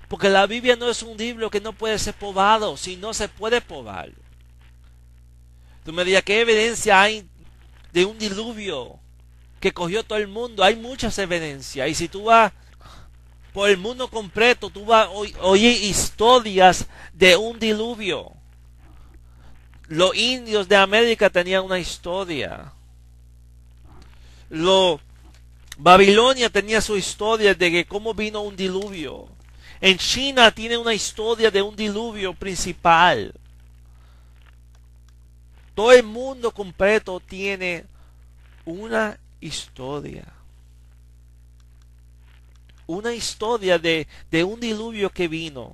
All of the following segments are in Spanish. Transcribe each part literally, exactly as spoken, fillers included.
Porque la Biblia no es un libro que no puede ser probado, si no se puede probar. Tú me digas, ¿qué evidencia hay de un diluvio que cogió todo el mundo? Hay muchas evidencias. Y si tú vas por el mundo completo, tú vas a oír historias de un diluvio. Los indios de América tenían una historia. Los Babilonia tenía su historia de que cómo vino un diluvio. En China tiene una historia de un diluvio principal. Todo el mundo completo tiene una historia. Una historia de, de un diluvio que vino.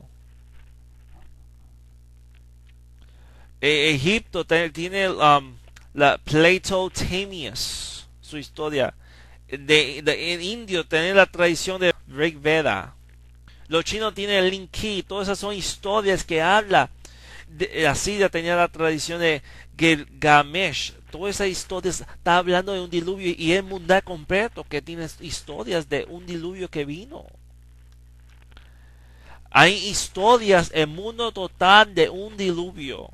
Eh, Egipto tiene um, la Platotemias, su historia. De, de, en Indio tiene la tradición de Rig Veda. Los chinos tienen el Lin Ki. Todas esas son historias que habla. De, así ya tenía la tradición de Gilgamesh. Todas esas historias está hablando de un diluvio, y el mundo completo que tiene historias de un diluvio que vino. Hay historias en el mundo total de un diluvio.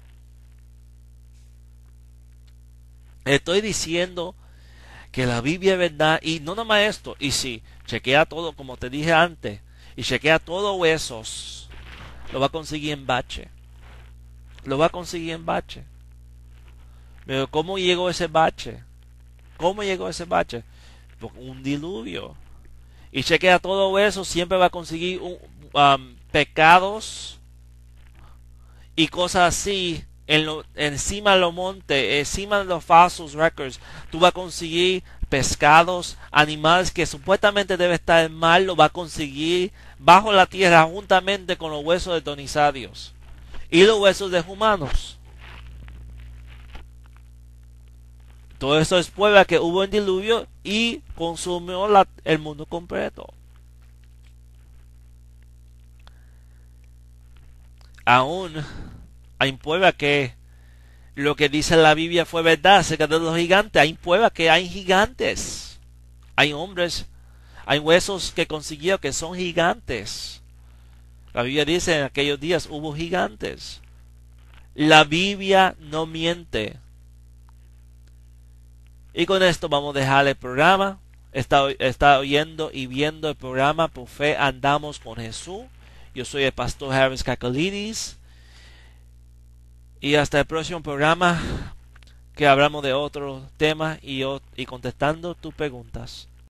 Estoy diciendo que la Biblia es verdad, y no nomás esto, y si chequea todo, como te dije antes, y chequea todo esos, lo va a conseguir en bache. Lo va a conseguir en bache. Pero ¿cómo llegó ese bache? ¿Cómo llegó ese bache? Por un diluvio. Y chequea todo eso, siempre va a conseguir un, um, pecados y cosas así. En lo, encima de los montes, encima de los falsos records, tú vas a conseguir pescados, animales que supuestamente debe estar en mar, lo va a conseguir bajo la tierra juntamente con los huesos de Donisadios y los huesos de humanos. Todo eso es prueba que hubo un diluvio y consumió la, el mundo completo. Aún hay prueba que lo que dice la Biblia fue verdad acerca de los gigantes. Hay prueba que hay gigantes. Hay hombres, hay huesos que consiguió que son gigantes. La Biblia dice en aquellos días hubo gigantes. La Biblia no miente. Y con esto vamos a dejar el programa. Está, está oyendo y viendo el programa Por Fe Andamos con Jesús. Yo soy el pastor Harris Kakalidis. Y hasta el próximo programa, que hablamos de otro tema y, y contestando tus preguntas.